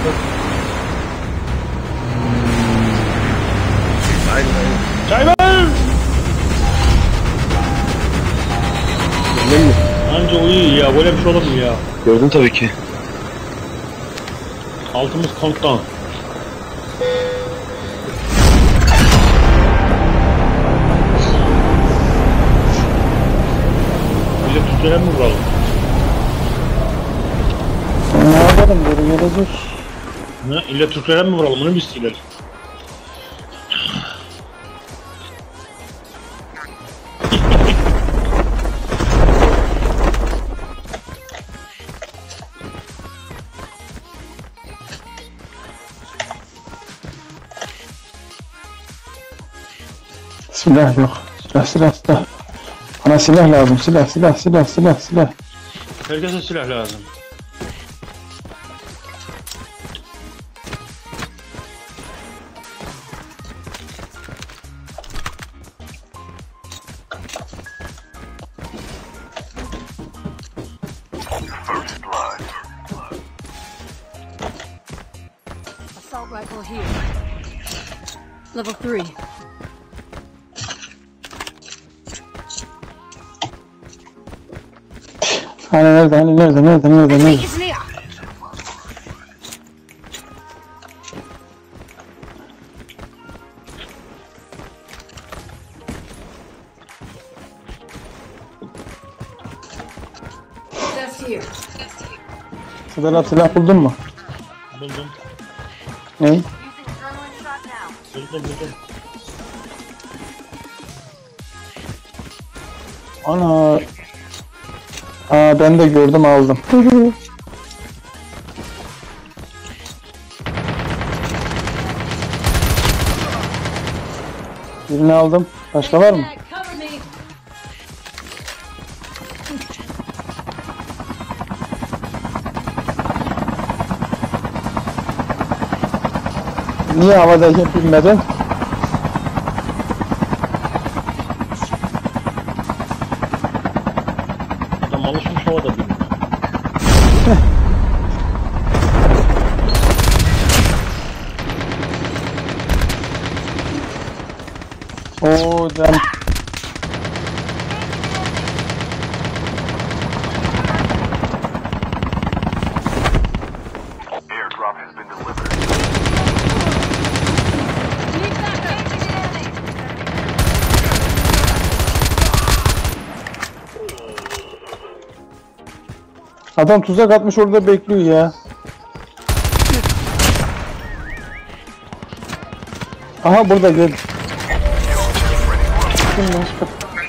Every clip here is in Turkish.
Çay ver! Gördün mü? Anca uyuyor ya, böyle bir şey olur mu ya? Gördüm tabii ki. Altımız konttan. Bize Türklere mi vuralım? Ne yapalım böyle gelecek. Ne? İlle Türklere mi vuralım? Bunu mu istiyorlar? Silah yok. Silah. Bana silah lazım. Silah. Herkese silah lazım. Assault rifle here. Level 3. Hani nerede? Enemy is near. That's here. Şurada silah buldun mu? Buldum. Ney? Using adrenaline shot now. Buldum. Ana. Aa ben de gördüm aldım. Birini aldım. Başka var mı? Cover me. Niye havadayken bilmeden? Adam alışmış havada bilmiyor. Oo can. Airdrop has been delivered. Need backup. Adam tuzak atmış orada bekliyor ya. Aha burada gel. Kim başka?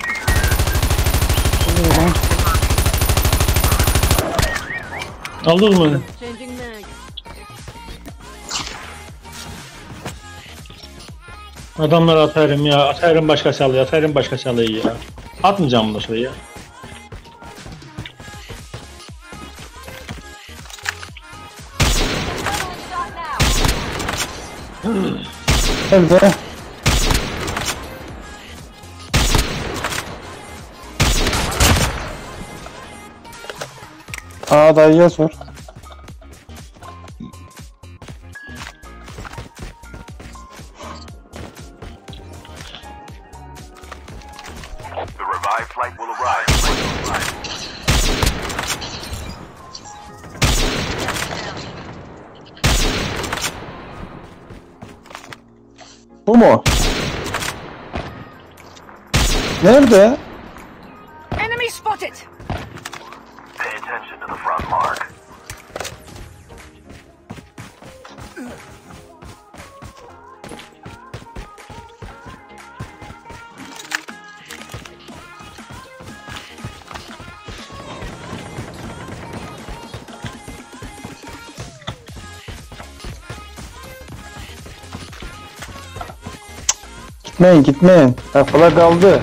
Aldın mı? Changing mag. Adamlar atarım ya. Atarım başkası alıyor. Atarım başkası alıyor ya. Atmayacağım bunu şuraya. Adrenaline shot now. Nerede? Aa dayıya sor. The revived flight will arrive. Bu mu? Nerede? Enemy spotted. Pay attention to the front mark. Gitmeyin. Kafalar kaldı.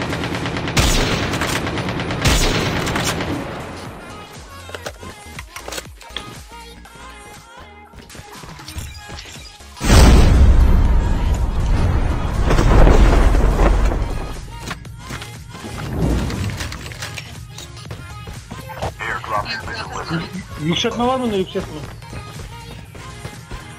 Airdrop has been delivered. Yükseltme var mı onda yükseltme?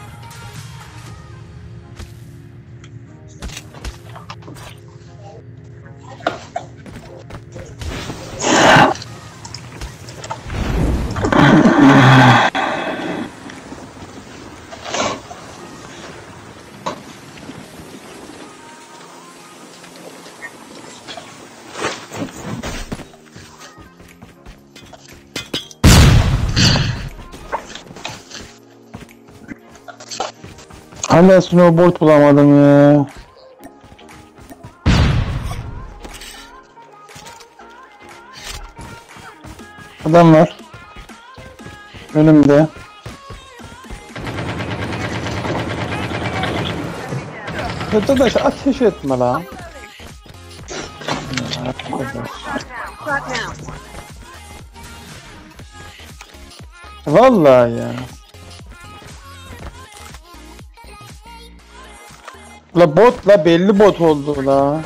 Hala snowboard bulamadım ya. Adam var. Önümde. Arkadaş ateş etme lan. Shot now. Vallahi ya. La bot la belli bot oldu la.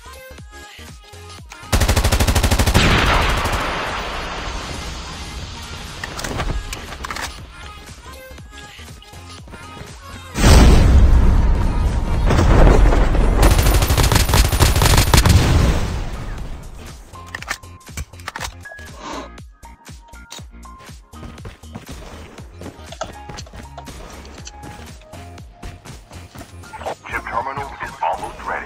Chip terminal is almost ready.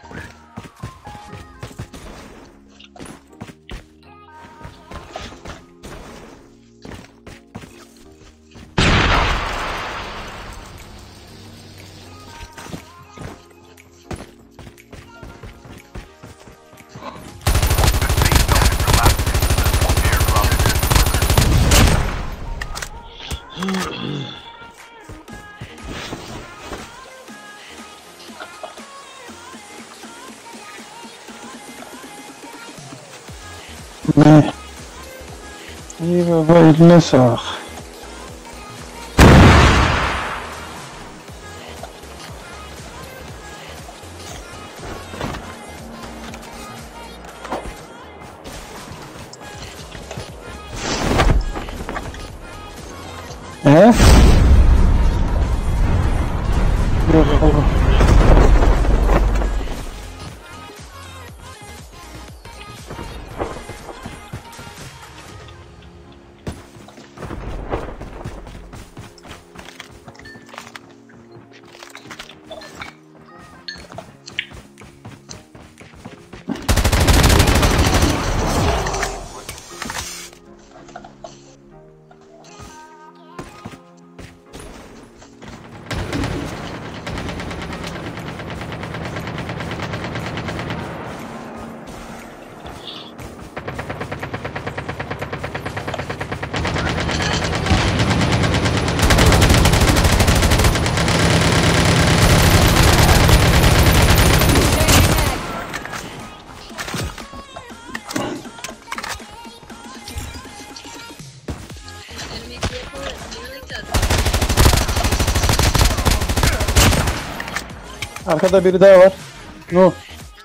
Ne? İyi baba eline sağlık. He? Yok oğlum. Enemy vehicle is nearly done. Arkada biri daha var. No.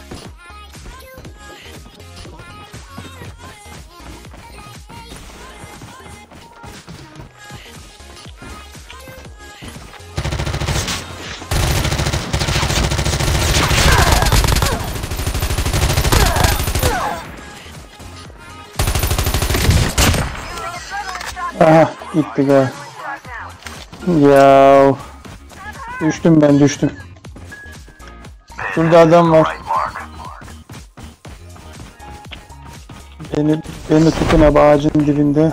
Aha gitti galiba. Ya düştüm ben düştüm. Şurada adam var. Right mark. Beni tutun abi ağacın dibinde.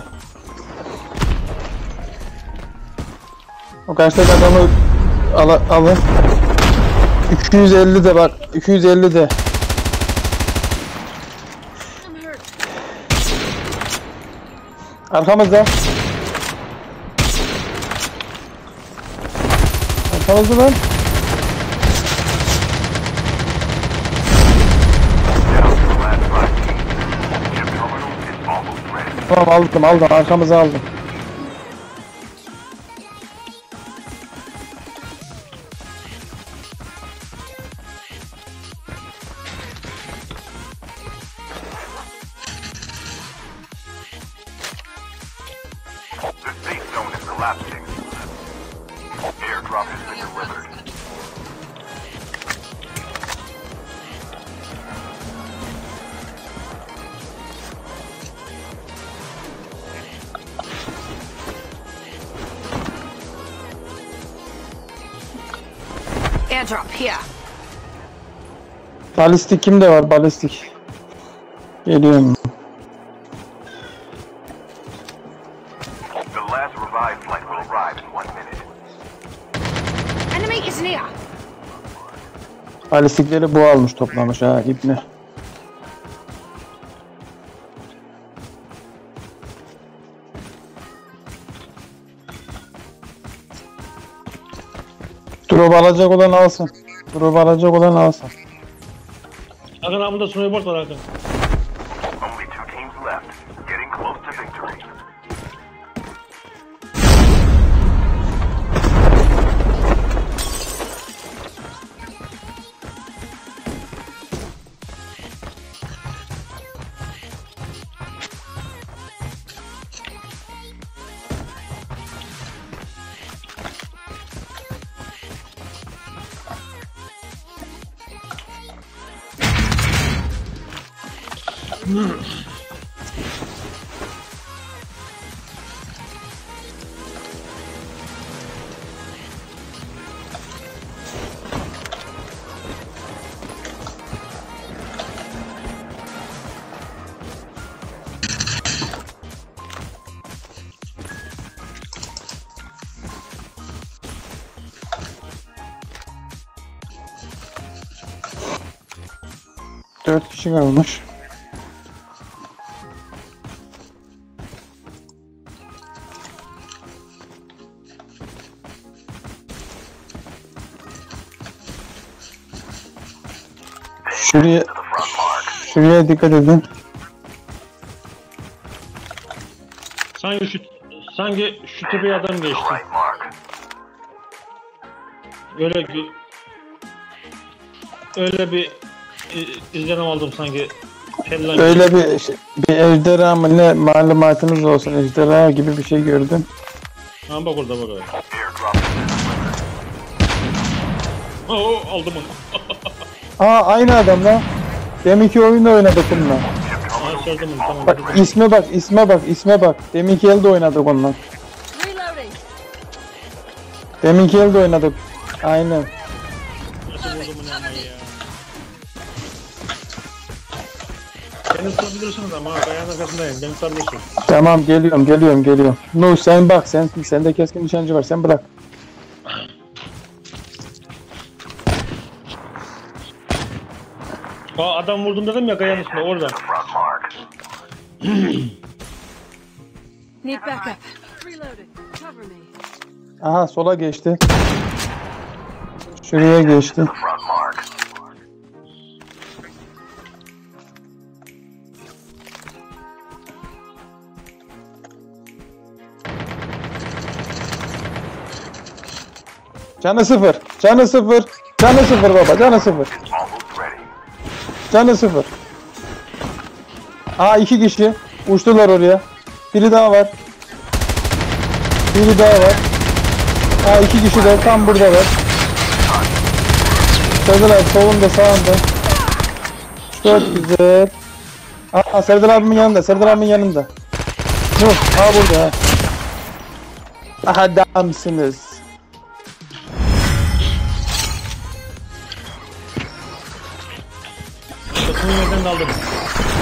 O karşıdaki adamı alın. 250 de bak 250 de. I'm hurt. Arkamızda. Arkamızda lan. Down to the last 5 teams. Chip terminal is almost ready. Tamam aldım arkamıza aldım. The safe zone is collapsing. Airdrop has been delivered. Airdrop here. Balistik kimde var balistik? Geliyorum. The last revived flight will arrive in 1 minute. Enemy Enemy is near. Balistikleri bu almış toplamış ha İbni. Drop alacak olan alsın. Drop alacak olan alsın. Hakan abimde snowboard var Hakan. Only 2 teams left. Getting close to victory. Dört kişi kalmış. Şuraya dikkat edin. Sanki şu tepeye adam geçti. Right mark. Öyle bir izlenim aldım sanki. Kellen Öyle bir ejderha mı ne malumatınız olsun, ejderha gibi bir şey gördüm. Ha bak orada bak. Airdrop. Oo aldım onu. Aa aynı adam lan. Deminki oyunda oynadık bununla. Ha söyledim onu tamam. Bak isme bak. Deminki elde oynadık onunla. Reloading. Deminki elde oynadık. Aynen. Nasıl buldum bunu ama ya. Beni tutabilirsiniz ama ayağın arkasındayım. Beni tutabilirsiniz. Tamam geliyorum. Nuh sen bak sende keskin nişancı var sen bırak. Aa adam vurdum dedim ya kayanın üstünde orada. Front mark. Need backup. Reloading. Cover me. Aha sola geçti. Şuraya geçti. Front mark. Canı sıfır baba canı sıfır. Almost ready. Canı sıfır. Aa iki kişi uçtular oraya. Biri daha var. Aa iki kişi de tam burada var. Serdar abi solunda sağında. Çok güzel. Aa Serdar abimin yanında. Dur aa burada ha. Adamsınız. Bakımı yerden de aldım.